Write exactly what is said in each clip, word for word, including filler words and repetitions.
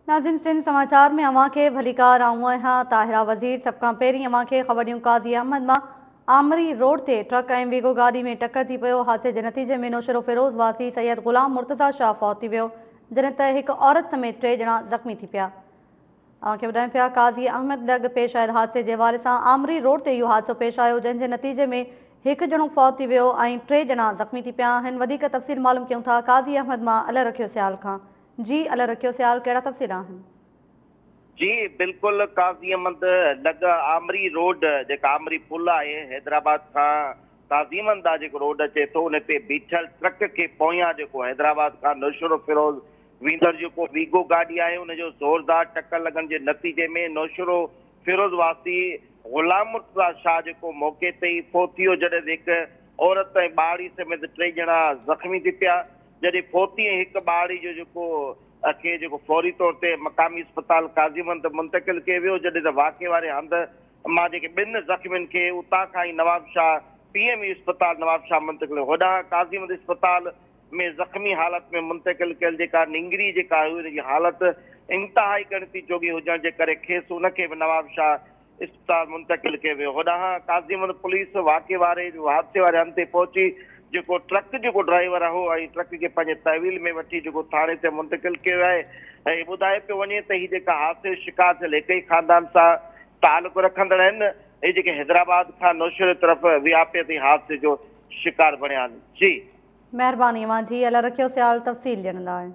नाज़रीन सिंध समाचार में अवां खे भलीकार आऊं आहियां ताहिरा वज़ीर। सब खां पहिरीं अवां खे ख़बरूं काज़ी अहमद मां। आमरी रोड ते ट्रक ऐं वीगो गाॾी में टक्कर थी पियो। हादसे जे नतीजे में नौशरो फिरोज़ वासी सैयद ग़ुलाम मुर्तज़ा शाह फौत थी वियो, जॾहिं त हिकु औरत समेत टे ॼणा ज़ख़्मी थी पिया। अवां खे ॿुधायूं पिया काज़ी अहमद लॻ पेश आयल हादसे जे हवाले सां आमरी रोड ते इहो हादसो पेश आयो, जंहिं जे नतीजे में हिकु ॼणो फौत थी वियो ऐं टे ॼणा ज़ख़्मी थी पिया आहिनि। वधीक तफ़सील मालूम कयूं था काज़ी अहमद मां अल रखियो सियाल खां। जी अल रखियो सियाल, कहिड़ा तफ़सील आहिनि? जी बिल्कुल काज़ी अहमद लॻ आमरी रोड जेका आमरी पुल आहे हैदराबाद खां काज़ी अहमद आहे जेको रोड अचे थो उन ते बीठल ट्रक खे पोयां जेको हैदराबाद खां नौशरो फिरोज़ वेंदड़ जेको वीगो गाॾी आहे उनजो ज़ोरदार टक्कर लॻण जे नतीजे में नौशरो फिरोज़ वासी ग़ुलाम मुर्तज़ा शाह जेको मौके ते ई फौत थी वियो, जॾहिं हिकु औरत ऐं ॿारड़ी समेत टे ॼणा ज़ख़्मी थी पिया। जॾहिं फौती ऐं हिकु ॿारड़ी जो जेको खे जेको फौरी तौर ते मक़ामी अस्पताल काज़ी अहमद मुंतक़िल कयो वियो, जॾहिं त वाक़े वारे हंधि मां जेके ॿिनि ज़ख़्मियुनि खे उतां खां ई Nawab Shah P M E अस्पताल नवाब शाह मुंतक़िल होॾां काज़ी अहमद अस्पताल में ज़ख़्मी हालत में मुंतक़िल कयल जेका निंगरी जेका हुई उनजी हालत इंतिहाई गणती जोगी हुजण जे करे खेसि उनखे बि नवाब शाह अस्पताल मुंतक़िल कयो वियो। होॾां काज़ी अहमद पुलिस वाक़े वारे हादसे वारे हंधि ते पहुची जेको ट्रक जेको ड्राइवर हो ऐं ट्रक खे पंहिंजे तहवील में वठी जेको थाणे ते मुंतक़िल कयो आहे ऐं ॿुधाए पियो वञे त हीअ जेका हादसे शिकार थियल हिक ई ख़ानदान सां तालुक़ रखंदड़ आहिनि। हे जेके हैदराबाद खां नौशरे तरफ़ वियापियत हादसे जो शिकार बणिया आहिनि। जी महिरबानी अवां जी अल रखियो सियाल तफ़सील ॾियण लाइ।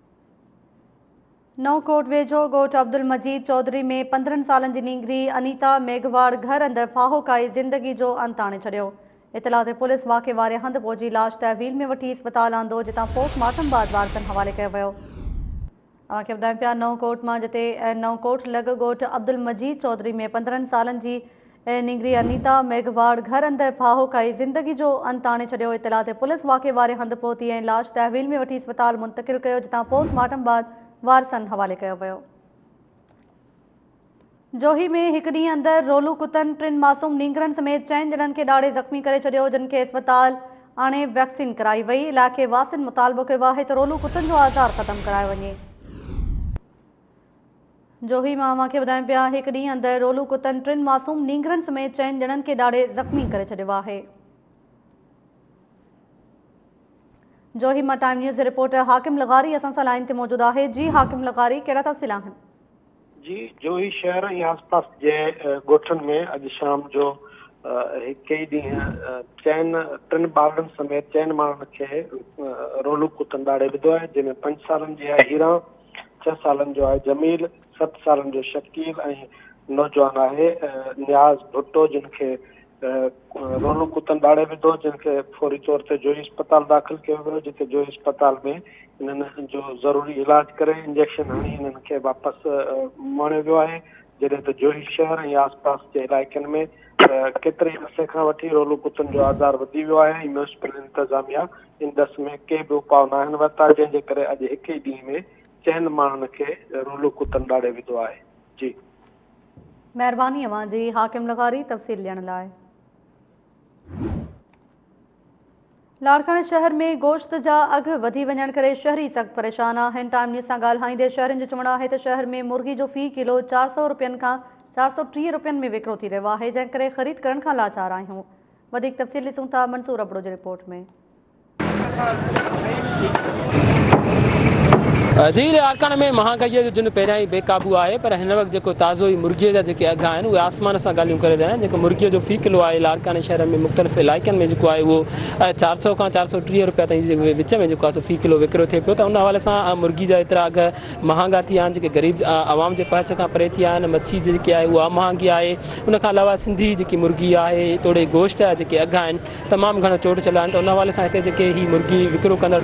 नौकोट वेझो ॻोठ अब्दुल मजीद चौधरी में पंद्रहनि सालनि जी नींगरी अनीता मेघवाड़ घर अंदरि फाहो खाई ज़िंदगी जो अंत आणे छॾियो। इतला ते पुलिस वाक़े वारे हंधि पहुची लाश तहवील में वठी अस्पताल आंदो, जितां पोस्टमार्टम बाद वारसनि हवाले कयो वियो। अवां खे ॿुधायूं पिया नौकोट मां, जिते नौकोट लॻ ॻोठ अब्दुल मजीद चौधरी में पंद्रहनि सालनि जी निंगरी अनीता मेघवाड़ घर अंदरि फाहो खाई ज़िंदगी जो अंत आणे छॾियो। इतला ते पुलिस वाक़े वारे हंधि पहुती ऐं लाश तहवील में वठी अस्पताल मुंतक़िल कयो, जितां पोस्टमार्टम बाद वारसनि हवाले कयो वियो। जोही में हिकु ॾींहुं अंदरि रोलू कुतनि टिनि मासूम नींगरनि समेत चइनि ॼणनि खे ॾाढे ज़ख़्मी करे छॾियो, जिन खे अस्पताल आणे वैक्सीन कराई वई। इलाइक़े वासियुनि मुतालबो कयो आहे त रोलू कुतनि जो आज़ार ख़तमु करायो वञे। जोही मां अवां खे ॿुधायूं पिया हिकु ॾींहुं अंदरि रोलू कुतनि टिनि मासूम नींगरनि समेत चइनि ॼणनि खे ॾाढे ज़ख़्मी करे छॾियो आहे। जोही मां टाइम न्यूज़ जे रिपोर्टर हाकिम लगारी असां सां लाइन ते मौजूदु आहे। जी हाकिम लगारी, कहिड़ा तफ़सील आहिनि? जी जोही शहर ऐं आसपास जे ॻोठनि में अॼु शाम जो हिकु ई ॾींहुं चइनि टिनि ॿारनि समेत चइनि माण्हुनि खे रोलू कुतनि ॾाढे विधो आहे, जंहिंमें पंज सालनि जी आहे हीरा, छह सालनि जो आहे जमील, सत सालनि जो शकील ऐं नौजवान आहे नियाज़ भुट्टो, जिन खे रोलू कुतनि ॾाढे विधो, जिन खे फौरी तौर ते जोही अस्पताल दाख़िल कयो वियो, जिते जोही अस्पताल में हिननि जो ज़रूरी इलाज करे इंजेक्शन हणी हिननि खे वापसि मोड़ियो वियो आहे। जॾहिं त जोही शहर ऐं आसपास जे इलाइक़नि में केतिरे अरसे खां वठी रोलू कुतनि जो आज़ार वधी वियो आहे ऐं म्यूनिसिपल इंतज़ामिया इन दस में के बि उपाउ न आहिनि वरिता, जंहिंजे करे अॼु हिकु ई ॾींहं में चइनि माण्हुनि खे रोलू कुतनि ॾाढे विधो आहे। जी महिरबानी अवां जी हाकिम लगारी तफ़सील ॾियण लाइ। लाड़काने शहर में गोश्त जा अघ वधी वञण करे शहरी सख़्त परेशान आहिनि। टाइम न्यूज़ सां ॻाल्हाईंदे शहरनि जो चवणु आहे त शहर में मुर्गी जो फ़ी किलो चारि सौ रुपयनि खां चारि सौ टीह रुपयनि में विकिरो थी रहियो आहे, जंहिं करे ख़रीद करण खां लाचार आहियूं। वधीक तफ़सील ॾिसूं था मंसूर अबड़ो जी रिपोर्ट में। जी लाड़काने में महांगाईअ जो जिन पहिरियां ई बेकाबू आहे, पर हिन वक़्तु जेको ताज़ो ई मुर्गीअ जा जेके अघ आहिनि उहे आसमान सां ॻाल्हियूं करे रहिया आहिनि। जेको मुर्गीअ जो फ़ी किलो आहे लाड़काने शहर में मुख़्तलिफ़ इलाइक़नि में जेको आहे उहो चारि सौ खां चारि सौ टीह रुपया ताईं विच में जेको आहे फ़ी किलो विकिरो थिए पियो, त उन हवाले सां मुर्गी जा एतिरा अघ महांगा थी विया आहिनि जेके ग़रीब आवाम जे पहुच खां परे थी विया आहिनि। मच्छी जेकी आहे उहा महांगी आहे। उनखां अलावा सिंधी जेकी मुर्गी आहे, तोड़े गोश्त जा जेके अघ आहिनि तमामु घणो चोट चलिया आहिनि। त उन हवाले सां हिते जेके ही मुर्गी विकिरो कंदड़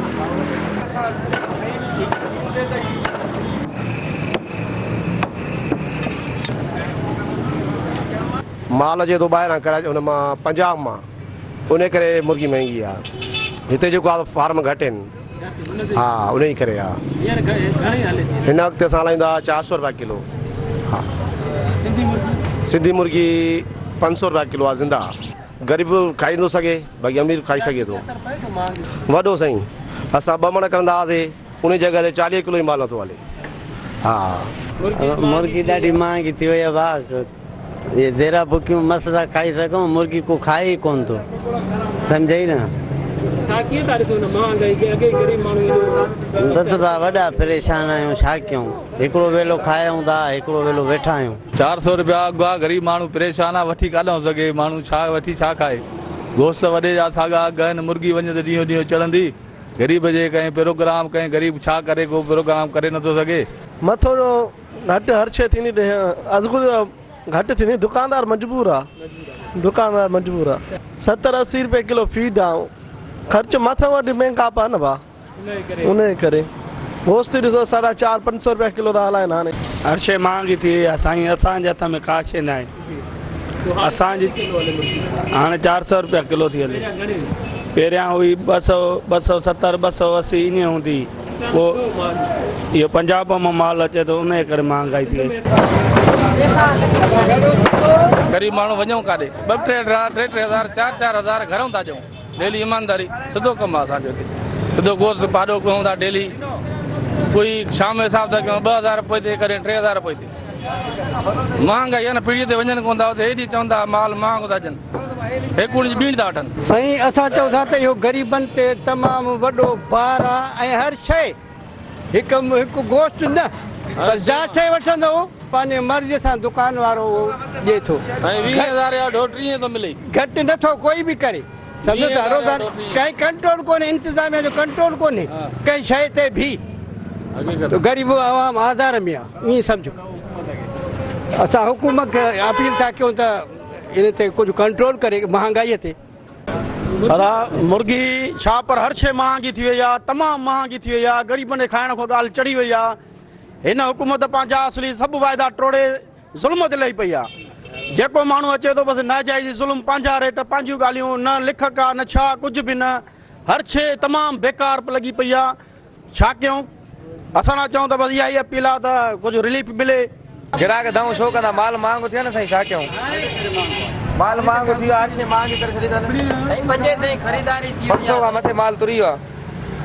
माल जे तो ॿाहिरां कराए उन मां पंजाब मां, उन करे मुर्गी महांगी आहे। हिते जेको आहे फार्म घटि आहिनि। हा उन ई करे आहे। हिन वक़्तु असां हलाईंदा चारि सौ रुपया किलो। हा सिंधी मुर्गी पंज सौ रुपया किलो आहे ज़िंदा। ग़रीब खाई नथो सघे, बाक़ी अमीर खाई सघे थो। वॾो साईं असां ॿ मण कंदा हुआसीं, उन जॻह ते चालीह किलो ई माल नथो हले। हा मुर्गी ॾाढी महांगी थी वई आहे भाउ। ये देरा बुकियूं मस्त था खाई सघूं, मुर्गी को खाए ई कोन थो, सम्झई न। छा कीअं था ॾिसो न महांगाई खे? अॻे ग़रीब माण्हू बसि भाउ वॾा परेशान आहियूं, छा कयूं। हिकिड़ो वेलो खायूं था, हिकिड़ो वेलो वेठा आहियूं। चार सौ रुपया अघु आहे, ग़रीब माण्हू परेशान आहे, वठी काॾों सघे माण्हू, छा वठी छा खाए। गोश्त वॾे जा साॻा अघु आहिनि, मुर्गी वञे त ॾींहों ॾींहों चढ़ंदी। ग़रीब जे कंहिं प्रोग्राम कंहिं ग़रीब छा करे, को प्रोग्राम करे नथो सघे। मथो घटि हर शइ थींदी, अघु घटि थींदी, दुकानदार मजबूर आहे, दुकानदार मजबूर आहे। सतरि असी रुपए किलो फीड आहे, ख़र्च मथां वटि महांगा पिया न भाउ, उन जे करे। गोश्त ॾिसो साढा चारि पंज सौ रुपया किलो था हलाइनि हाणे। हर शइ महांगी थी वई आहे साईं, असांजे हथ में का शइ न आहे। असांजी हाणे चारि सौ रुपया किलो थी हले, पहिरियां हुई ॿ सौ ॿ सौ सतरि ॿ सौ असी ईअं हूंदी। पोइ इहो पंजाब मां माल अचे थो, उन जे करे महांगाई थी वई। ग़रीब माण्हू वञूं काॾे, ॿ टे हज़ार टे टे हज़ार चारि चारि हज़ार घरऊं था ॾियूं। डेली ईमानदारी सिधो कमु आहे असांजो हिते, सिधो गोश्त पाॾो कयूं था डेली। कोई शाम जो हिसाब था कयूं, ॿ हज़ार पोइ ते करे टे हज़ार पोइ ते। महांगाई आहे न, पीढ़ीअ ते वञनि कोन था, हुते हेॾी चवंदा माल महांगो था अचनि, हिकु जी बीण था वठनि। साईं असां चऊं था त इहो ग़रीबनि ते तमामु वॾो भार आहे, ऐं हर शइ हिकु हिकु गोश्त न, जा शइ वठंदो पंहिंजे मर्ज़ीअ सां दुकान वारो ॾिए थो। वीह हज़ार या टीह थो मिले, घटि नथो कोई बि करे, सम्झो था। रोज़ाना कंहिं कंट्रोल कोन्हे, इंतिज़ामिया जो कंट्रोल कोन्हे कंहिं शइ ते बि। ग़रीब आवाम आज़ार में आहे, ईअं सम्झो। असां हुकूमत खे अपील था कयूं त इन ते कुझु कंट्रोल करे महांगाईअ ते। मुर्गी छा पर हर शइ महांगी थी वई आहे, तमामु महांगी थी वई आहे। ग़रीबनि खे खाइण खां ॻाल्हि चढ़ी वई आहे। हिन हुकूमत पंहिंजा असली सभु वाइदा टोड़े ज़ुल्म ते लही पई आहे। जेको माण्हू अचे थो बसि नाजाइज़ ज़ुल्म, पंहिंजा रेट, पंहिंजियूं ॻाल्हियूं, न लिख का न छा, कुझु बि न। हर शइ तमामु बेकार लॻी पई आहे, छा कयूं। असां न चऊं त बसि इहा ई अपील आहे त कुझु रिलीफ मिले। गिराक दाऊं छो कंदा, माल महांगो थियो न साईं, छा कयूं। माल महांगो थी वियो, हर शइ महांगी करे छॾी अथनि। पंजे ताईं ख़रीदारी थी वई आहे, मथे माल तुरी वियो आहे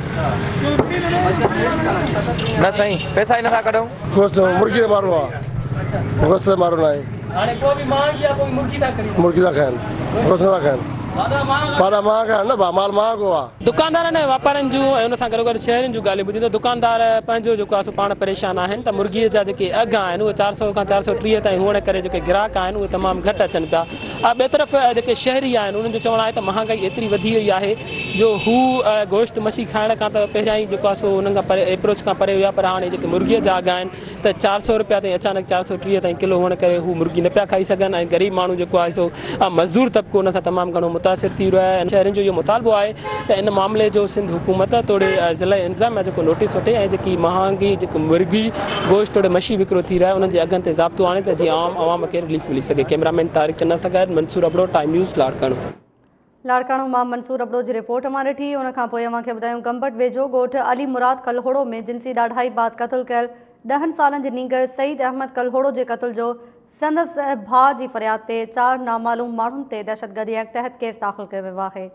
न साईं, पैसा ई नथा कढूं। गोश्त मुर्गी जो मारो आहे, गोश्त जो मारो न आहे। हाणे को बि महांगी आहे, कोई मुर्गी था खाइनि, मुर्गी था खाइनि, गोश्त था खाइनि, पाड़ा महांगा आहिनि न भाउ, माल महांगो आहे। दुकानदारनि ऐं वापारनि जूं ऐं हुन सां गॾो गॾु शहरनि जूं ॻाल्हियूं ॿुधी त दुकानदार पंहिंजो जेको आहे सो पाण परेशान आहिनि त मुर्गीअ जा जेके अघु आहिनि उहे चारि सौ खां चारि सौ टीह ताईं हुअण करे जेके ग्राहक आहिनि उहे तमामु घटि अचनि पिया। ॿिए तरफ़ जेके शहरी आहिनि उन्हनि जो चवणु आहे त महांगाई एतिरी वधी वई आहे जो हू गोश्त मछी खाइण खां त पहिरियां ई जेको आहे सो हुननि खां परे एप्रोच खां परे हुया, पर हाणे जेके मुर्गीअ जा अघु आहिनि त चारि सौ रुपया ताईं अचानक चारि सौ टीह ताईं किलो हुअण करे हू मुर्गी न पिया खाई सघनि। ऐं ग़रीब माण्हू जेको आहे सो मज़दूर तबिको हुन सां तमामु घणो मुतासिर थी रहियो आहे। शहरनि जो इहो मुतालबो आहे त इन मामले जो सिंध हुकूमत तोड़े ज़िला इंतज़ामिया जेको नोटिस वठे ऐं जेकी महांगी जेको मुर्गी गोश्त तोड़े मछी विकिरो थी रहा है उन्हनि जे अघनि ते ज़ाब्तो आणे त जीअं आम आवाम खे रिलीफ मिली सघे। कैमरामैन तारिक चन्ना सां गॾु मंसूर अबड़ो, टाइम न्यूज़, लाड़काणो। लाड़काणो मां मंसूर अबड़ो जी रिपोर्ट मां ॾिठी। उन खां पोइ अव्हांखे ॿुधायूं गंबट वेझो ॻोठु अली मुराद कलहोड़ो में जिनसी ॾाढाई बाद क़तलु कयल ॾहनि सालनि जे नींगर सईद अहमद कलहोड़ो जे क़तल जो संदसि भाउ जी फ़रियाद ते चारि नामालूम माण्हुनि ते दहशतगर्दी एक्ट तहत केस दाख़िल कयो वियो आहे।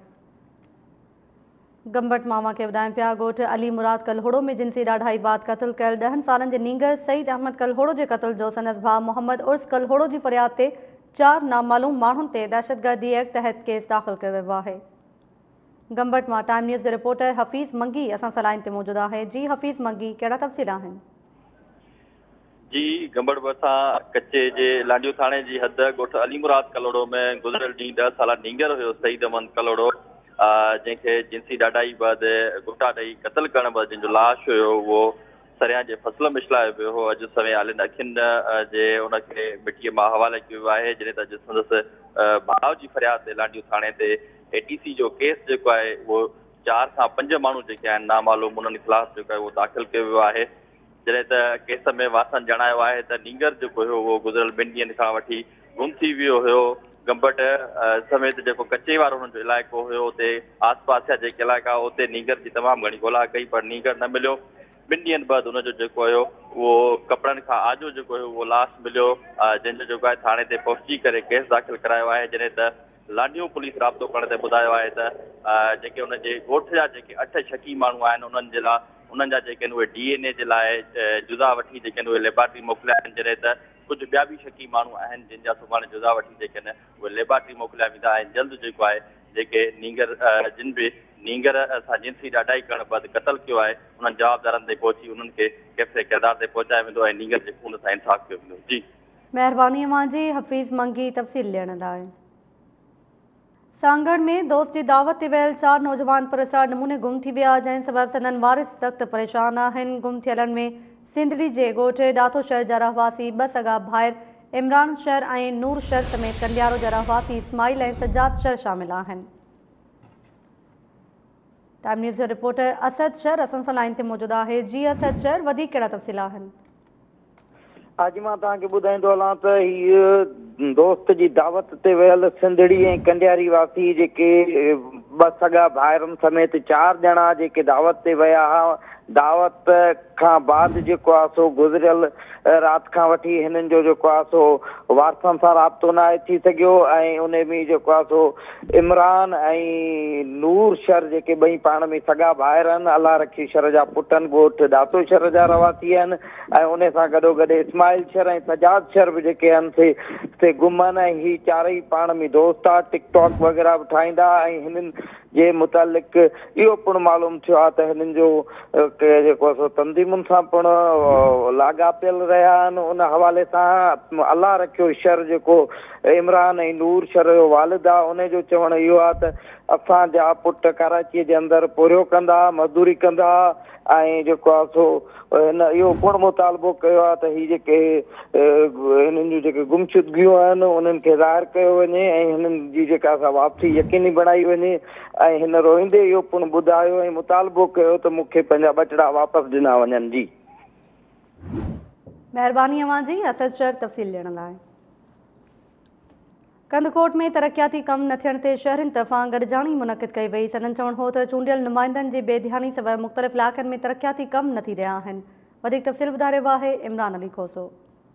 गंबट मामा के ॿुधाइनि पिया ॻोठ अली मुराद कलहोड़ो में जिनसी ॾाढाई बाद क़तलु कयल ॾहनि सालनि जे नींगर सईद अहमद कलहोड़ो जे क़तल जो संदसि भाउ मोहम्मद उर्स कलहोड़ो जी फ़रियाद ते चारि नामालूम माण्हुनि ते दहशतगर्दी एक्ट तहत केस दाख़िल कयो वियो आहे। गंबट मां टाइम न्यूज़ जो रिपोर्टर हफ़ीज़ मंगी असां सलाइन ते मौजूदु आहे। जी हफ़ीज़ मंगी, कहिड़ा तफ़सील आहिनि? जी गंबड़ भरिसां कच्चे जे लांडियो थाणे जी हद ॻोठ अली मुराद कलोड़ो में गुज़िरियल ॾींहुं ॾह साल नींगर हुयो सईद अहमद कलोड़ो, जंहिंखे जिनसी ॾाढाई बाद गुटा ॾेई क़तल करण बैदि जंहिंजो लाश हुयो उहो सरियां जे फसल में मिछलायो पियो हो। अॼु समय आलिन अखियुनि जे उनखे मिटीअ मां हवाले कयो वियो आहे, जॾहिं त अॼु संदसि भाउ जी फ़रियाद ते लांडियो थाणे ते एटीसी जो केस जेको आहे उहो चारि खां पंज माण्हू जेके आहिनि नामालूम उन्हनि ख़िलाफ़ जेको आहे उहो दाख़िल कयो वियो आहे। जॾहिं त केस में वासन जणायो आहे त नींगर जेको हुयो उहो गुज़िरियल ॿिनि ॾींहंनि खां वठी गुम थी वियो हुयो। गंबट समेत जेको कचे वारो हुनजो इलाइक़ो हुयो उते आस पास जा जेके इलाइक़ा उते नींगर जी तमामु घणी ॻोल्हा कई पर नींगर न मिलियो। ॿिनि ॾींहंनि बैदि हुनजो जेको हुयो उहो कपिड़नि खां आजो जेको हुयो उहो लाश मिलियो, जंहिंजो जेको आहे थाणे ते पहुची करे केस दाख़िल करायो आहे। जॾहिं त लांडियो पुलिस राब्तो करण ते ॿुधायो आहे त जेके हुनजे ॻोठ जा जेके अठ शकी माण्हू आहिनि उन्हनि जे लाइ उन्हनि जा जेके आहिनि उहे डी एन ए जे लाइ जुदा वठी जेके आहिनि उहे लेबोरेटरी मोकिलिया आहिनि, जॾहिं त कुझु ॿिया बि शकी माण्हू आहिनि जिन जा सुभाणे जुदा वठी जेके आहिनि उहे लेबोरेटरी मोकिलिया वेंदा ऐं जल्द जेको आहे जेके नींगर जिन बि नींगर सां जिंसी ॾाढाई करण बद क़तल कयो आहे उन्हनि जवाबदारनि ते पहुची उन्हनि खे कैफ़े किरदार ते पहुचायो वेंदो ऐं नींगर जे खून सां इंसाफ़ कयो वेंदो। जी महिरबानी मुंहिंजी हफ़ीज़ मंगी तफ़सील ॾियण लाइ। सांगड़ में दोस्त की दावत ते वियल चार नौजवान पुरस्कार नमूने गुम थी विया, जंहिं सबब संदन वारिस सख़्त परेशान आहिनि। गुम थियलनि में सिंधड़ी जे ॻोठ दातो शहर जा रहवासी ॿ सगा भाइर इमरान शहर ऐं नूर शहर समेत कंडियारो जा रहवासी इस्माइल ऐं सजाद शहर शामिल आहिनि। टाइम न्यूज़ जो रिपोर्टर असद शहर असां सां लाइन ते मौजूदु आहे। जी असद शहर, वधीक कहिड़ा तफ़सील आहिनि? अॼु मां तव्हांखे ॿुधाईंदो हलां त हीअ दोस्त जी दावत ते वियल सिंधड़ी ऐं कंडियारी वासी जेके ॿ सगा भाइरनि समेत चारि ॼणा जेके दावत ते विया हुआ, दावत खां बाद जेको आहे सो गुज़रियल राति खां वठी हिननि जो जेको आहे सो वारसनि सां राब्तो न आहे थी सघियो ऐं उन में जेको आहे सो इमरान ऐं नूर शहर जेके ॿई पाण में सगा भाइर आहिनि, अलाह रखी शहर जा पुटनि, ॻोठ दातो शहर जा रहवासी आहिनि ऐं उन सां गॾोगॾु इस्माइल शहर ऐं सजाद शहर बि जेके आहिनि से से गुमन ऐं ही चारई पाण में दोस्त आहे, टिकटॉक वग़ैरह बि ठाहींदा ऐं हिननि जे मुतालिक़ इहो पिणु मालूम थियो आहे त हिननि जो जेको आहे सो तंज़ीमुनि सां पिणु लाॻापियल रहिया आहिनि। उन हवाले सां अलाह रखियो शहर जेको इमरान ऐं नूर शहर जो वालिद आहे उन जो चवणु इहो आहे त असांजा पुट कराचीअ जे अंदरि पोरियो कंदा, मज़दूरी कंदा ऐं जेको आहे सो हिन इहो पिणु मुतालबो कयो आहे त हीअ जेके हिननि जूं जेके गुमशुदगियूं आहिनि उन्हनि खे ज़ाहिर कयो वञे ऐं हिननि जी जेका असां वापसी यकीनी बणाई वञे ऐं हिन रोईंदे इहो पिणु ॿुधायो ऐं मुतालबो कयो त मूंखे पंहिंजा ॿचिड़ा वापसि ॾिना वञनि। जी महिरबानी अवां जी असद शहर तफ़सील ॾियण लाइ। कंदकोट में तरक़ियाती कम न थियण ते शहरनि तरफ़ां गॾिजाणी मुनक़िद कई वई। सदन चवण हो त चूंडियल नुमाइंदनि जी बेध्यानी सबबि मुख़्तलिफ़ इलाइक़नि में तरक़ियाती कम न थी रहिया आहिनि। वधीक तफ़सील ॿुधाए रहियो आहे इमरान अली खोसो।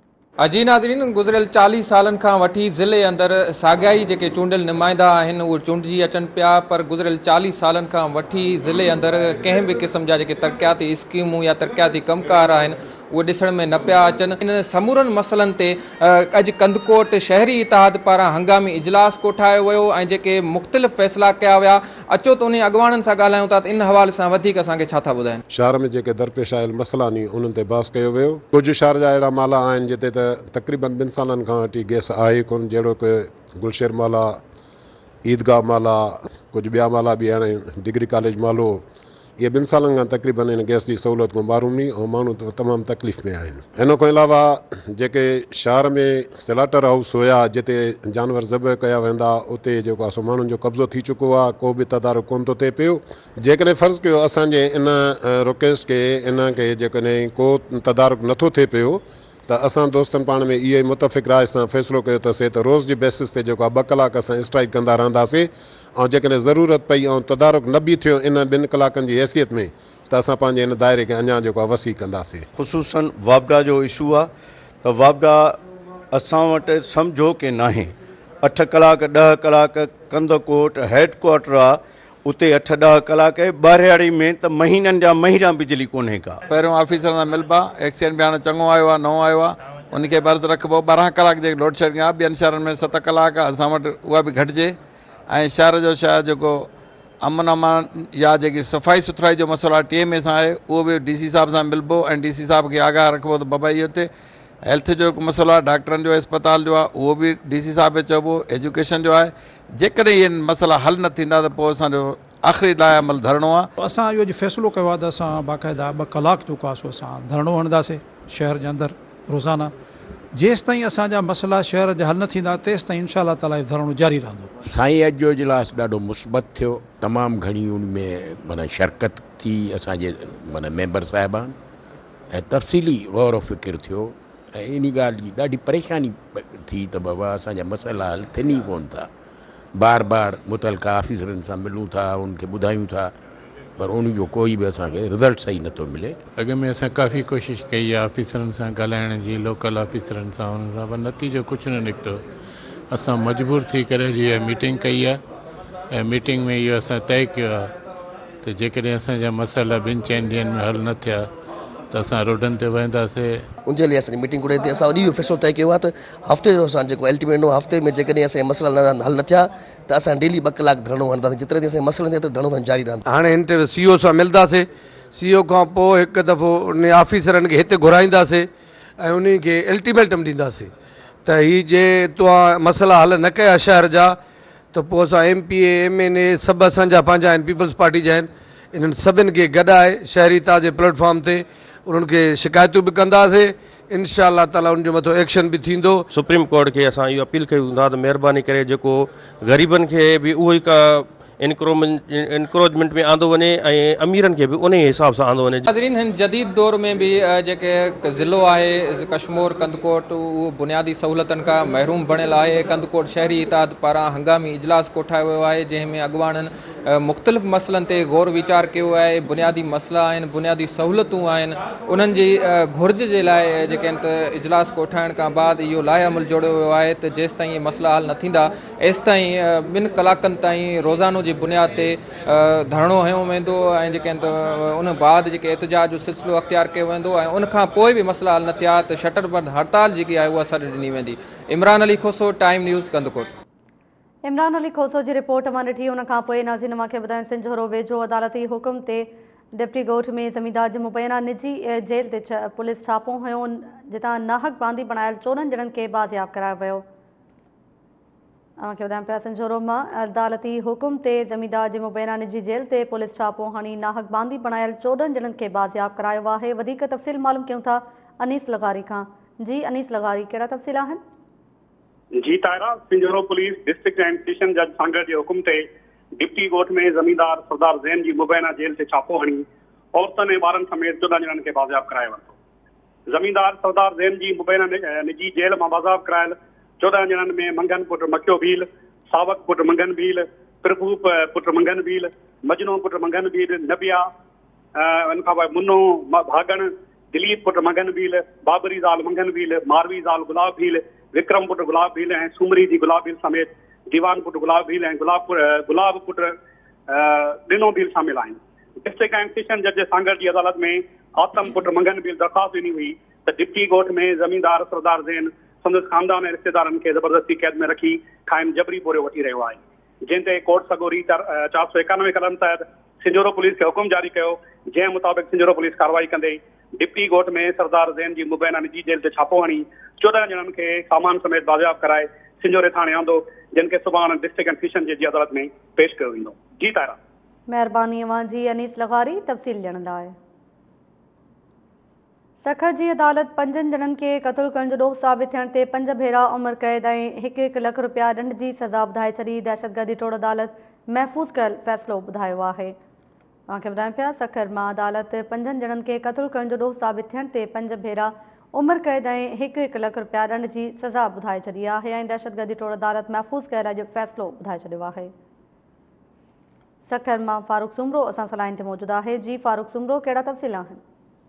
अजी नाज़रीन, गुज़िरियल चालीह सालनि खां वठी ज़िले अंदरि साॻियाई जेके चूंडियल नुमाइंदा आहिनि उहे चूंडिजी अचनि पिया, पर गुज़िरियल चालीह सालनि खां वठी ज़िले अंदरि कंहिं बि क़िस्म जा जेके तरक़ियाती स्कीमूं या तरक़ियाती कमकार आहिनि उहे ॾिसण में न पिया अचनि। इन समूरनि मसइलनि ते अॼु कंदकोट शहरी इतिहाद पारां हंगामी इजलास कोठायो वियो ऐं जेके मुख़्तलिफ़ फ़ैसिला कया विया। अचो त उन अॻवाननि सां ॻाल्हायूं था त इन हवाले सां वधीक असांखे छा था ॿुधाइनि। शहर में जेके दरपेश आयल मसइला नी उन्हनि ते बहस कयो वियो। कुझु शहर जा अहिड़ा माला आहिनि जिते त तक़रीबन ॿिनि सालनि खां वठी गैस आहे कोन, जहिड़ो की गुलशेर माला, ईदगाह माला, कुझु ॿिया माला बि हाणे डिग्री कॉलेज मालो, इहे ॿिनि सालनि खां तक़रीबन इन गैस जी सहूलियत को मारूम नी ऐं माण्हू तमामु तकलीफ़ में आहिनि। इन खां अलावा जेके शहर में स्लाटर हाउस हुया जिते जानवर ज़बह कया वेंदा उते जेको आहे सो माण्हुनि जो कब्ज़ो थी चुको आहे, को बि तदारुक कोन थो थिए पियो। जेकॾहिं फ़र्ज़ु कयो असांजे इन रिक्वेस्ट खे इन खे जेकॾहिं को तदारुक नथो थिए पियो त असां दोस्तनि पाण में इहो ई मुतफ़िक़ राय सां फ़ैसिलो कयो अथसीं त रोज़ जी बेसिस ते जेको आहे ॿ कलाक असां स्ट्राइक कंदा रहंदासीं ऐं जेकॾहिं ज़रूरत पई ऐं तदारुक न बि थियो इन ॿिनि कलाकनि जी हैसियत में त असां पंहिंजे इन दायरे खे अञा जेको आहे वसी कंदासीं। ख़ुसूसन वापडा जो इशू आहे त वापडा असां वटि सम्झो की नाहे, अठ कलाक ॾह कलाक कंदकोट हेडक्वाटर आहे, उते अठ ॾह कलाक ॿारहाड़ी में त महीननि जा महीना बिजली कोन्हे का। पहिरियों ऑफिसर सां मिलबा, एक्सीडेंट बि हाणे चङो आयो आहे, नओं आयो आहे, उनखे बर्द रखिबो। ॿारहं कलाक जेके लोड शेडिंग आहे ॿियनि शहरनि में सत कलाक आहे, असां वटि उहा बि घटिजे ऐं शहर जो शहर जेको अमन अमान या जेकी सफ़ाई सुथराई जो मसइलो आहे टी एम ए सां आहे उहो बि डी सी साहिब सां मिलबो ऐं डी सी साहिब खे आगाह रखिबो त बाबा इहो हिते हेल्थ जो हिकु मसइलो आहे, डॉक्टरनि जो अस्पताल जो आहे उहो बि डी सी साहिब खे चइबो, एजुकेशन जो आहे। जेकॾहिं इहे मसइला हल न थींदा त पोइ असांजो आख़िरी लाइ अमल धरणो आहे। असां इहो फ़ैसिलो कयो आहे त असां बाक़ाइदा ॿ कलाक जेको आहे सो असां धरणो हणंदासीं शहर जे अंदरि रोज़ाना। जेसि ताईं असांजा मसइला शहर जा हल न थींदा तेसि ताईं इनशा अल्लाह ताला धरणो जारी रहंदो। साईं अॼु जो इजलास ॾाढो मुस्बत थियो, तमामु घणी उन में माना शिरकत थी असांजे माना मेंबर साहिबान ऐं तफ़सीली गौर फ़िकिर थियो ऐं इन ॻाल्हि जी ॾाढी परेशानी थी त बाबा असांजा मसइला हल थियनि ई कोन था। बार बार मुतलका ऑफिसरनि सां मिलूं था, उनखे ॿुधायूं था, पर उन जो कोई बि असांखे रिज़ल्ट सही नथो मिले। अॻ में असां काफ़ी कोशिशि कई आहे ऑफिसरनि सां ॻाल्हाइण जी, लोकल ऑफिसरनि सां, उन्हनि सां, पर नतीजो कुझु न निकितो। असां मजबूर थी करे जी मीटिंग कई आहे ऐं मीटिंग में इहो असां तय कयो आहे त त जेकॾहिं असांजा मसाला ॿिनि चइनि ॾींहंनि में हल न थिया त असां रोडनि ते वेंदासीं। उनजे लिए असांजी मीटिंग घुरे थी। असां अॼु इहो फ़ैसिलो तय कयो आहे त हफ़्ते जो असां जेको अल्टीमेट हो हफ़्ते में जेकॾहिं असांजा मसइला न हल न थिया त असां डेली ॿ कलाक धरणो हणंदासीं। जेतिरे ॾींहं असांजा मसइला थिया त धरणो जारी रहंदो। हाणे इंटर सीओ सां मिलंदासीं, सीओ खां पोइ हिकु दफ़ो उन ऑफिसरनि खे हिते घुराईंदासीं ऐं उन्हनि खे अल्टीमेटम ॾींदासीं त हीअ जे तव्हां मसइला हल न कया शहर जा त पोइ असां M P A M N A सभु असांजा पंहिंजा आहिनि, पीपल्स पार्टी जा आहिनि, इन्हनि सभिनि खे गॾाए शहरी ताज जे प्लेटफॉर्म ते उन्हनि खे शिकायतूं बि कंदासीं। इंशा अल्लाह ताला उनजे मथां एक्शन बि थींदो। सुप्रीम कोर्ट खे असां इहो अपील कयूं था त महिरबानी करे जेको ग़रीबनि खे बि उहो ई का इनक्रोमेंट इनक्रोचमेंट में आंदो वञे ऐं अमीरनि खे बि उन ई हिसाब सां आंदो वञे। नाज़रीन, हिन जदीद दौर में भी जेके ज़िलो आहे कश्मीर कंदकोट उहो बुनियादी सहूलतनि खां महरूम बणियल आहे। कंदकोट शहरी इताद पारां हंगामी इजलास कोठायो वियो आहे जंहिंमें अॻुवाणनि मुख़्तलिफ़ मसइलनि ते गौर वीचार कयो आहे। बुनियादी मसइला आहिनि, बुनियादी सहूलतूं आहिनि, उन्हनि जी घुर्ज जे लाइ जेके आहिनि त इजलास कोठाइण खां बाद इहो लाहे अमल जोड़ियो वियो आहे त जेसि ताईं मसइला हल न थींदा एसि ताईं ॿिनि कलाकनि ताईं रोज़ानो जी बुनियाद ते धरणो हयो वेंदो ऐं जेके आहिनि त उन बाद जेके एहतजाज जो सिलसिलो अख़्तियार कयो वेंदो ऐं उनखां पोइ बि मसइला हल न थिया त शटरबंद हड़ताल जेकी आहे उहा सॾ ॾिनी वेंदी। Imran Ali Khoso, Time News, Kandhkot. इमरान अली खोसो जी रिपोर्ट मां ॾिठी। उनखां पोइ नाज़रीन मूंखे ॿुधायो सिंझोरो वेझो अदालती हुकुम ते डिप्टी ॻोठ में ज़मींदार जे मुबैना निजी जेल ते पुलिस छापो हयो जितां नाहक बांदी बणायल चोॾहं ॼणनि खे बाज़ियाब करायो वियो। मूंखे ॿुधाइनि पिया सिंझोरो मां अदालती हुकुम ते ज़मींदार जे मुबैना निजी जेल ते पुलिस छापो हणी नाहक बांदी बणायल चोॾहं ॼणनि खे बाज़ियाब करायो आहे। वधीक तफ़सील मालूम कयूं था अनीस लगारी खां। जी अनीस लगारी, कहिड़ा तफ़सील आहिनि? जी तायरा, Sinjhoro police district and session जज सांगर जे हुकुम ते डिप्टी ॻोठ में ज़मींदार सरदार ज़ैन जी मुबैना जेल ते छापो हणी औरतुनि ऐं ॿारनि समेत चोॾहं ॼणनि खे बाज़ियाब करायो वरितो। ज़मींदार सरदार ज़ैन जी मुबैना निजी जेल मां बाज़ियाब करायल चोॾहं ॼणनि में मंगन पुट मखियो भील, सावक पुट मंगन भील, प्रभूप पुट मंगन भील, मजनू पुट मंगन भील, नबिया उन खां पोइ मुन्नो भागण, दिलीप पुट मंगन भील, बाबरी ज़ाल मंगन भील, मारवी ज़ाल गुलाब भील, विक्रम पुट गुलाब भील ऐं सूमरी जी गुलाब भील समेत दीवान पुट गुलाब भील ऐं गुलाब गुलाब पुट ॾिनो भील शामिल आहिनि। डिस्ट्रिक्ट एंड सेशन जज सांगर जी अदालत में आतम पुट मंगन भील दरख़्वास्त ॾिनी हुई त डिप्टी ॻोठ में ज़मींदार सरदार ज़ैन संदसि ख़ानदान ऐं रिश्तेदारनि खे ज़बरदस्ती कैद में रखी क़ाइम जबरी पोरियो वठी रहियो आहे, जंहिं ते कोर्ट सगोरी चारि सौ एकानवे कलम तहत सिंझोरो पुलिस खे हुकुम जारी कयो, जंहिं मुताबिक़ सिंझोरो पुलिस कार्रवाई कंदे डिप्टी ॻोठ में सरदार ज़ैन जी मुबैना निजी जेल ते छापो हणी चोॾहं ॼणनि खे सामान समेत बाज़ियाब कराए सिंझोरे थाणे आंदो, जिन खे सुभाणे डिस्ट्रिक्ट एंड सेशन जी अदालत में पेश कयो वेंदो। जी तारा, महिरबानी अवां जी अनीस लगारी तफ़सील ॼणंदा आहे। सखर जी अदालत पंजनि ॼणनि खे क़तल करण जो ॾोह साबित थियण ते पंज भेरा उमिरि क़ैद ऐं हिकु हिकु लख रुपया ॾंड जी सज़ा ॿुधाए छॾी। दहशतगर्दी टोड़ अदालत महफ़ूज़ कयल फ़ैसिलो ॿुधायो आहे। तव्हांखे ॿुधाइनि पिया सखर मां अदालत पंजनि ॼणनि खे क़तल करण जो ॾोह साबित थियण ते पंज भेरा उमिरि क़ैद ऐं हिकु हिकु लख रुपया ॾंड जी सज़ा ॿुधाए छॾी आहे ऐं दहशतगर्दी टोड़ अदालत महफ़ूज़ कयल अॼु फ़ैसिलो ॿुधाए छॾियो आहे। सखर मां फारूक सुमरो असां सां लाइन ते मौजूदु आहे। जी फारूक सुमरो, कहिड़ा तफ़सील आहिनि?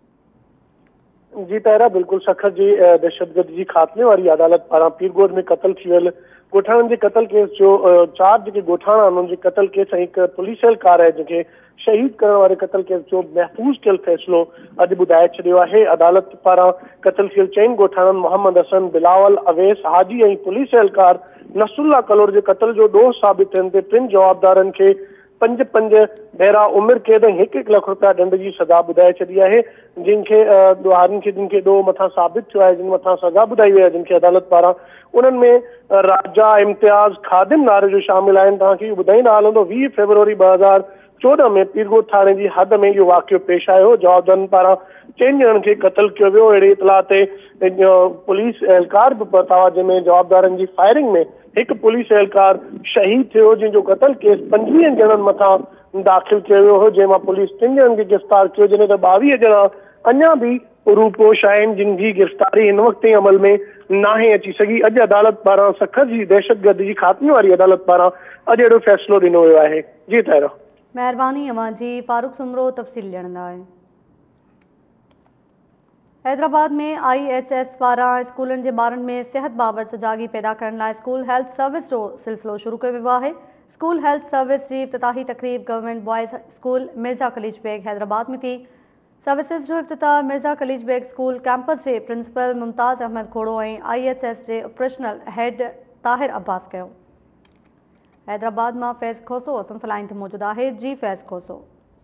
जी तायरा, बिल्कुलु सखर जी दहशतगर्दी जी ख़ात्मे वारी अदालत पारां पीरगोट में क़तल थी वियल ॻोठाणनि जे क़तल केस जो चार जेके ॻोठाणा उन्हनि जे क़तल केस ऐं हिकु पुलिस एहलकार आहे जंहिंखे शहीद करण वारे क़तल केस जो महफ़ूज़ कयल फ़ैसिलो अॼु ॿुधाए छॾियो आहे। अदालत पारां क़तल थियल चइनि ॻोठाणनि मोहम्मद हसन, बिलावल, अवैस हाजी ऐं पुलिस एहलकार नसरुल्ला कलोर जे क़तल जो ॾोह साबित थियण ते टिनि जवाबदारनि खे पंज पंज भेरा उमिरि क़ैद ऐं हिकु हिकु लख रुपया ॾंड जी सज़ा ॿुधाए छॾी आहे, जिनखे ॾोहारनि खे जिन खे ॾोह मथां साबित थियो आहे, जिन मथां सज़ा ॿुधाई वई आहे जिन खे अदालत पारां, उन्हनि में राजा, इम्तियाज़, खादिम नारे जो शामिल आहिनि। तव्हांखे इहो ॿुधाईंदा हलंदो वीह फरवरी ॿ हज़ार चोॾहं में पीरगोट थाणे जी हद में इहो वाक़ियो पेश आयो। जवाबदारनि पारां चइनि ॼणनि खे क़तल कयो वियो। अहिड़ी इतलाह ते पुलिस एहलकार बि पहुता हुआ, जंहिंमें जवाबदारनि जी फायरिंग में हिकु पुलिस एहलकार शहीद थियो, जंहिंजो क़तल केस पंजवीह ॼणनि मथां दाख़िल कयो वियो हो, जंहिं मां पुलिस टिनि ॼणनि खे गिरफ़्तार कयो, जंहिं त ॿावीह ॼणा अञा बि रूपोश आहिनि, जिन जी गिरफ़्तारी हिन वक़्त ताईं अमल में नाहे अची सघी। अॼु अदालत पारां सखर जी दहशतगर्दी जी ख़ात्मे वारी अदालत पारां अॼु अहिड़ो फ़ैसिलो ॾिनो वियो आहे। जी तायरा, महिरबानी अवां जी फारूक सुमरो तफ़सील ॼणंदा आहे। हैदराबाद में आई एच एस पारां स्कूलनि जे ॿारनि में सिहत बाबति सजागी पैदा करण लाइ स्कूल हेल्थ सर्विस जो सिलसिलो शुरू कयो वियो आहे। स्कूल हेल्थ सर्विस जी इफ्तिताही तकरीब government boys school Mirza Khaleej Baig Hyderabad में थी। सर्विसिज जो इफ्तिताह मिर्ज़ा खलीज बेग स्कूल कैंपस जे प्रिंसिपल मुमताज़ अहमद खोड़ो ऐं आई एच एस जे ऑपरेशनल हेड ताहिर अब्बास कयो। हैदराबाद में फैज़ खोसो असन लाइन ते मौजूद है। जी फैज़ खोसो।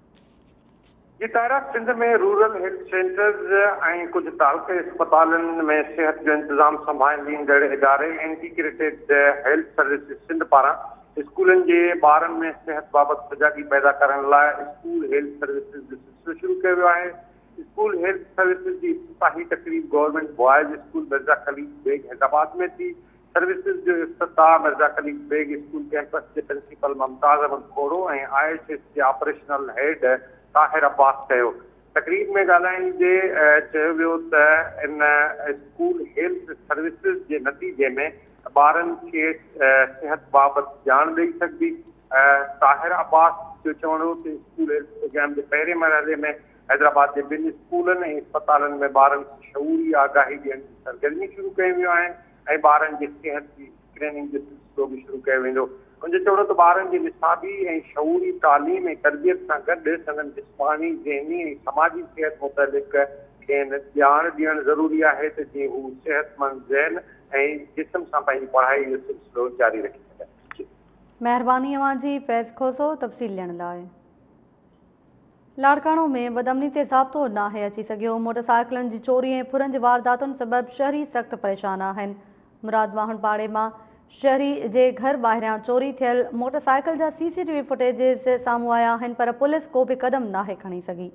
जी तारा, सिंध में रूरल हेल्थ सेंटर्स ऐं कुछ तालुके अस्पतालन में सेहत जो इंतजाम संभालींदड़ इदारे इंटीग्रेटेड हेल्थ सर्विसिस सिंध पारां स्कूलन जे ॿारनि में सेहत बाबति सजागी पैदा करण लाइ स्कूल हेल्थ सर्विसिस जो सिलसिलो शुरू कयो वियो आहे। स्कूल हेल्थ सर्विसिस जी इफ्तिताही तकरीब government boys school Mirza Khaleej Baig Hyderabad में थी। सर्विसिस जो इफ्तिताह मिर्ज़ा खलीज बेग स्कूल कैंपस के प्रिंसिपल मुमताज़ अहमद खोड़ो ऐं आई एच एस जे ऑपरेशनल हेड ताहिर अब्बास कयो। तकरीब में ॻाल्हाईंदे चयो वियो त इन स्कूल हेल्थ सर्विसिस जे नतीजे में ॿारनि खे सिहत बाबति ॼाण ॾेई सघंदी। ताहिर अब्बास जो चवणो हो त स्कूल हेल्थ प्रोग्राम जे पहिरें मरहले में हैदराबाद जे ॿिनि स्कूलनि ऐं अस्पतालनि में ॿारनि खे शऊरी आगाही ॾियण जी सरगर्मी शुरू कयूं वियूं आहिनि ऐं ॿारनि जी सिहत जी स्क्रीनिंग जो सिलसिलो बि शुरू कयो वेंदो। उनजो चवणो त ॿारनि जी निसाबी ऐं शऊरी तालीम ऐं तरबियत सां गॾु संदनि जिस्मानी ज़हनी ऐं समाजी सिहत मुतलिक़ खेनि ॼाण ॾियणु ज़रूरी आहे त जीअं हू सिहतमंद ज़हन ऐं जिस्म सां पंहिंजी पढ़ाई जो सिलसिलो जारी रखी सघनि। महिरबानी अवां जी फैज़ खोसो तफ़सील ॾियण लाइ। लाड़काणो में बदअमनी ते ज़ाब्तो नाहे अची सघियो। मोटरसाइकिलनि जी चोरी ऐं फुरनि जी वारदातुनि सबबि शहरी सख़्तु परेशान आहिनि। मुरादवाहन पाड़े मां शहरी जे घर ॿाहिरियां चोरी थियल मोटरसाइकिल जा सी सी टी वी फुटेजिस साम्हूं आया आहिनि पर पुलिस को बि क़दम नाहे खणी सघी।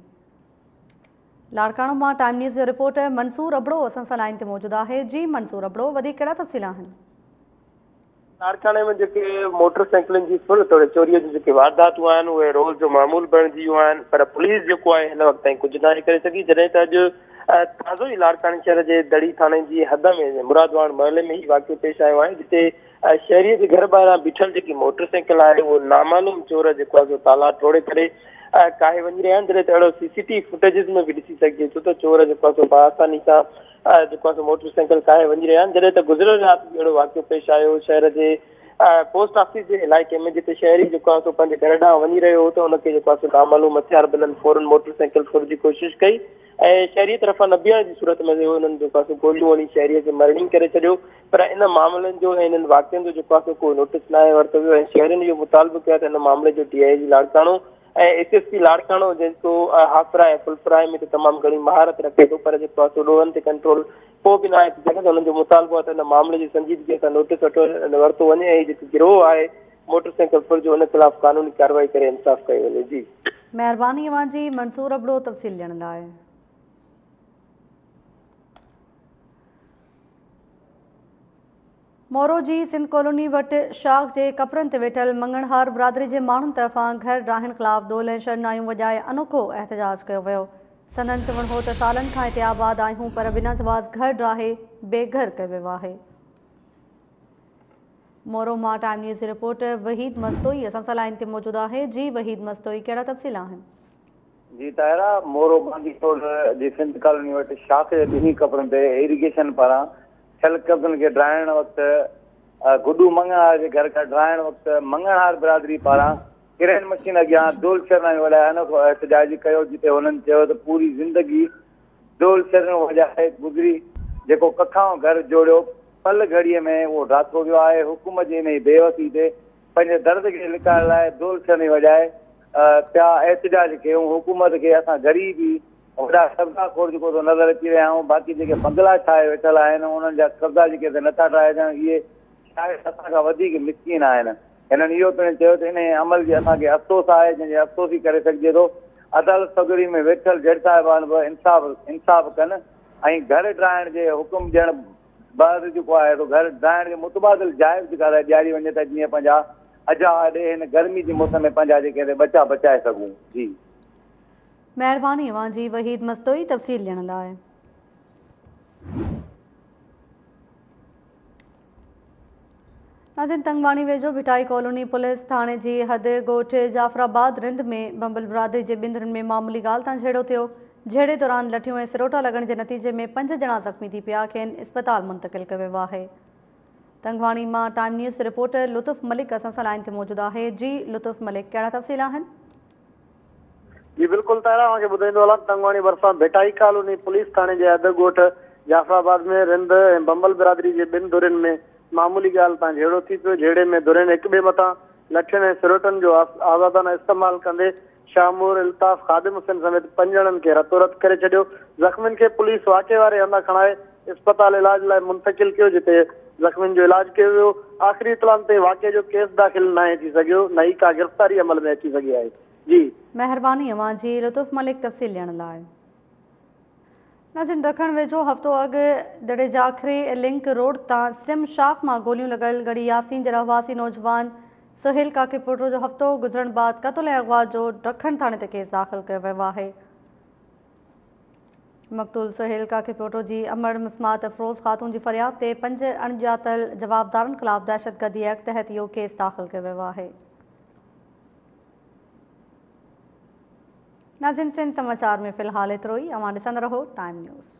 लाड़काणो मां टाइम न्यूज़ जो रिपोर्टर मंसूर अबड़ो असां सां लाइन ते मौजूद आहे। जी मंसूर अबड़ो, वधीक कहिड़ा तफ़सील आहिनि? लाड़काणे में जेके मोटरसाइकिलनि जी फुर तोड़े चोरीअ जी जेके वारदातूं आहिनि उहे रोज़ जो मामूल बणिजी वियूं आहिनि पर पुलिस जेको आहे हिन वक़्त ताईं कुझु नाहे करे सघी। जॾहिं त अॼु ताज़ो ई लाड़काणे शहर जे दड़ी थाणे जी हद में मुरादवाड़ महले में ई वाक़ियो पेश आयो आहे जिते शहरीअ जे घर ॿाहिरां बीठल जेकी मोटरसाइकिल आहे उहो नामालूम चोर जेको आहे ताला तोड़े करे काहे वञी रहिया आहिनि। जॾहिं त अहिड़ो सीसीटीवी फुटेजिस में बि ॾिसी सघिजे थो त चोर जेको आहे बआसानी सां जेको आहे मोटरसाइकिल काहे वञी रहिया आहिनि। जॾहिं त गुज़िरियल राति अहिड़ो वाक़ियो पेश आयो शहर जे पोस्ट ऑफिस जे इलाइक़े में जिते शहरी जेको आहे पंहिंजे घर ॾांहुं वञी रहियो हो त हुनखे जेको आहे नामालूम हथियार बिलनि फौरन मोटरसाइकिल फुर जी कोशिशि कई ऐं शहरी तरफ़ां न बीहण जी सूरत में हुननि जेको आहे गोलियूं हणी शहरीअ खे मरणी करे छॾियो। पर इन मामलनि जो ऐं इन्हनि वाक़ियनि जो जेको आहे को नोटिस न आहे वरितो वियो ऐं शहरियुनि इहो मुतालबो कयो त हिन मामले जो डी आई जी लाड़काणो ऐं एस एस पी लाड़काणो जेको हाफरा ऐं फुलफ्राए में त तमामु घणी महारत रखे थो पर जेको आहे ॾोहनि ते कंट्रोल पोइ बि न आहे थी सघे। हुननि जो मुतालबो आहे त हिन मामले जी संजीदगीअ सां नोटिस वठो वरितो वञे ऐं जेको गिरोह आहे मोटरसाइकिल फुर जो हुन ख़िलाफ़ कानूनी कार्रवाई करे इंसाफ़ कयो वञे। जी महिरबानी अवां जी मंसूर अबड़ो तफ़सील ॾियण लाइ। मोरो जी सिंध कॉलोनी वटि शाख जे कपरनि ते वेठल मंगणहार बिरादरी जे माण्हुनि तरफ़ां घर ॾाहण ख़िलाफ़ ढोल ऐं शरनायूं वॼाए अनोखो एहतजाज कयो वियो। सनन चवण हो त सालनि खां हिते आबाद आहियूं पर बिना जवाज़ घर ॾाहे बेघर कयो वियो आहे। मोरो मां टाइम न्यूज़ जी रिपोर्टर वहीद मस्तोई असां सां लाइन ते मौजूद आहे। जी वहीद मस्तोई, कहिड़ा तफ़सील आहिनि? जी ताहिरा, मोरो बांदी रोड जी सिंध कॉलोनी वटि शाख जे ॿिन्ही कपरनि ते इरिगेशन पारां थियल कब्ज़नि खे ड्राइण वक़्तु गुडू मंगणहार जे घर खां ड्राइण वक़्तु मंगणहार बिरादरी पारां किरेन मशीन अॻियां डोल शरनायूं वॼाए अनोखो एहतजाज कयो जिते हुननि चयो त पूरी ज़िंदगी डोल शरनायूं वॼाए गुज़री जेको कखां घर जोड़ियो पल घड़ीअ में उहो ढातो वियो आहे। हुकूमत जी इन बेवसी ते पंहिंजे दर्द खे लिकाइण लाइ डोल शरनायूं वॼाए पिया एहतजाज कयूं। हुकूमत खे असां ग़रीबी वॾा कब्ज़ाखोर जेको थो नज़र अची रहिया आहियूं बाक़ी जेके बंगला ठाहे वेठल आहिनि उन्हनि जा कब्ज़ा जेके नथा ठाहे अचनि इहे शायदि असां खां वधीक मिसकीन आहिनि। हिननि इहो पिणु चयो त इन अमल जी असांखे अफ़सोस आहे जंहिंजे अफ़सोस ई करे सघिजे थो। अदालत सगड़ी में वेठल जज साहिबान बि इंसाफ़ इंसाफ़ कनि ऐं घर ड्राइण जे हुकुम ॾियण बाद जेको आहे घर ड्राइण जे मुतबादिल जाइज़ जेका ॾियारी वञे त जीअं पंहिंजा अजा ॾे हिन गर्मी जे मौसम में पंहिंजा जेके बचा बचाए सघूं। जी महिरबानी अवां जी वहीद मस्तोई तफ़सील ॾियण लाइ। नाज़रीन, तंगवाणी वेझो भिटाई कॉलोनी पुलिस थाणे जी हद ॻोठ जाफराबाद रिंद में बंबल बिरादरी जे ॿिंदरनि में मामूली ॻाल्हि तां झेड़ो थियो। झेड़े दौरान लठियूं ऐं सिरोटा लॻण जे नतीजे में पंज ॼणा ज़ख़्मी थी पिया खेनि इस्पताल मुंतक़िल कयो वियो आहे। तंगवाणी मां टाइम न्यूज़ रिपोर्टर लुत्फ मलिक असां सां लाइन ते मौजूद आहे। जी लुत्फ मलिक, कहिड़ा तफ़सील आहिनि? जी बिल्कुलु तारा तव्हांखे ॿुधाईंदो हलां। तंगवाणी भरिसां भेटाई कॉलोनी पुलिस थाणे जे अध ॻोठ जाफराबाद में रिंद ऐं बंबल बिरादरी जे ॿिनि धुरियुनि में मामूली ॻाल्हि तां झेड़ो थी पियो। झेड़े में धुरियुनि हिक ॿिए मथां लठियुनि ऐं सिरोटनि जो आज़ादाना इस्तेमालु कंदे शामूर इल्ताफ़ ख़ादिम हुसैन समेत पंज ॼणनि खे रतो रत करे छॾियो। ज़ख़्मियुनि खे पुलिस वाक़े वारे हंधा खणाए इस्पताल इलाज लाइ मुंतक़िल कयो, जिते ज़ख़्मियुनि जो इलाज कयो वियो। आख़िरी इतलाउनि ते वाक़े जो केस दाख़िल न थी सघियो, न ई का गिरफ़्तारी अमल में अची सघी आहे। जी महिरबानी अवां जी लुत्फ मलिक तफ़सील ॾियण लाइ। नाज़रीन, ॾखण वेझो हफ़्तो अॻु दड़े जाखरी लिंक रोड तां सिम शाख मां गोलियूं लॻल गढ़ी यासीन जे रहवासी नौजवान सुहेल काके पुटो जो हफ़्तो गुज़रण बाद क़त्ल ऐं अगवा जो ॾखण थाणे ते केस दाख़िल कयो वियो आहे। मक़तूल सुहेल काके पुटो जी अमर मुस्मात अफरोज़ ख़ातून जी फ़रियाद ते पंज अणॼातल जवाबदारनि ख़िलाफ़ दहशतगर्दी एक्ट तहत इहो केस दाख़िल कयो वियो आहे। नाज़रीन, सिंध समाचार में फ़िलहाल एतिरो ई। अवां ॾिसंदा रहो टाइम न्यूज़।